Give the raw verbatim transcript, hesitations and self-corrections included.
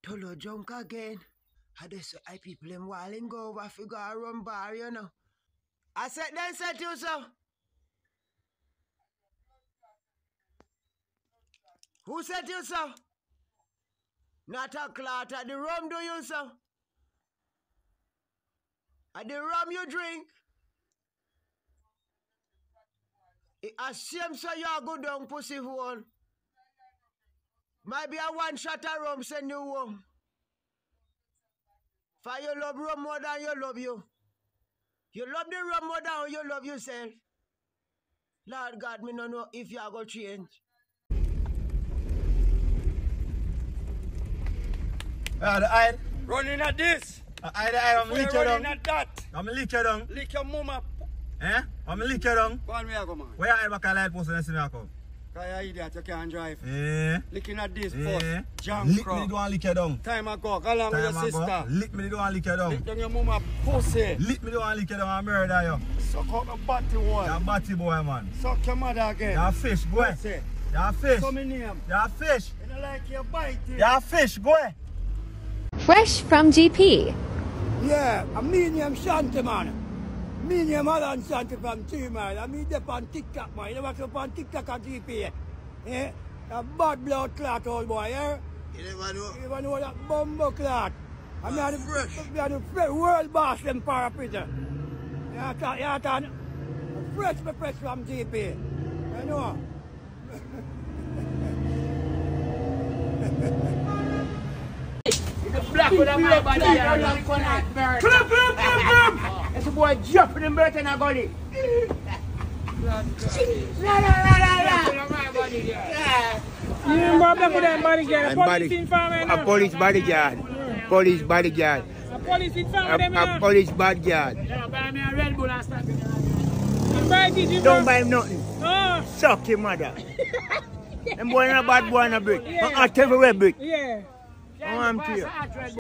Tolo drunk again. I just I people them walling go over figure a run bar, you know. I said then said you so. Who said you so? Not a clot at the rum do you so? At the rum you drink? It assumes so you go down pussy hole. Might be a one shot of rum send you home. For you love rum more than you love you. You love the rum more than you love yourself. Lord God, me no know if you are going to change. Ah, the eye. Running at this. Uh, I, I, I'm lick you running down. at that. I'm lick you down. Lick your mama. Eh? I'm lick you down. Go on, where I go, man? Where you hide back a light post and see me I come? Because you're idiot, you can't drive. Eh? Licking at this Eh? first. Junk Lick crop. me the one lick you down. Time ago, go along with your Time sister. ago. Lick me the one lick you down. Lick down your mama pussy. Lick me the one lick you down and murder you. Suck out the body one. You're a batty boy, man. Suck your mother again. You're a fish, boy. Pussy. You're a fish. So many name. You're a fish. You don't like your bite. You're a fish, boy. Fresh from G P. Yeah, I mean I'm Shanti, man. Me name Alan Shanti from T, man. I mean up on TikTok, man. You watch up on TikTok at G P. Eh? A bad blood clot, old boy, eh? You never know. You never know that bumbo clot. I mean, I'm fresh. I'm the fresh world boss them parapeter. Yeah, I yeah, I fresh, me fresh from G P. You know? Black with a my body and clip, clip, clip, clip. It's a boy jumping in birth and a gully. La la la la la. You remember black with them bodyguard? A police informant. A police bodyguard. Police bodyguard. A police informant. A, a police bodyguard. Yeah, buy me a Red Bull and stop it. Buy it, you Don't buy him nothing. Oh. Suck your mother. Them boy not bad boy in a brick. Yeah. I tell you where brick. Yeah. I want to you.